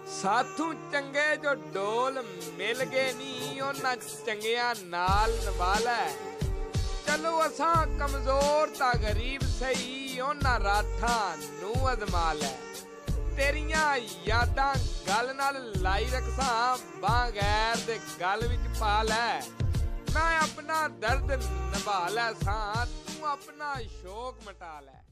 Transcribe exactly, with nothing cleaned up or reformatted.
ਸਾਥੋਂ ਚੰਗੇ ਜੋ ਡੋਲ ਮਿਲ ਗਏ ਨੀ ਉਹਨਾਂ ਚੰਗਿਆਂ ਨਾਲ ਨਵਾਲਾ। ਚਲੋ ਅਸਾਂ ਕਮਜ਼ੋਰ ਤਾਂ ਗਰੀਬ ਸਹੀ ਉਹਨਾਂ ਰਾਠਾਂ ਨੂੰ ਅਜ਼ਮਾ ਲੈ। ਤੇਰੀਆਂ ਯਾਦਾਂ ਗੱਲ ਨਾਲ ਲਾਈ ਰੱਖਸਾਂ ਬਾਂਹ ਗੈਰ ਦੇ ਗਲ ਵਿੱਚ ਪਾ ਲੈ। ਮੈਂ ਆਪਣਾ ਦਰਦ ਨਿਭਾ ਲੈ ਸਾਂ ਤੂੰ ਆਪਣਾ ਸ਼ੌਕ ਮਿਟਾ ਲੈ।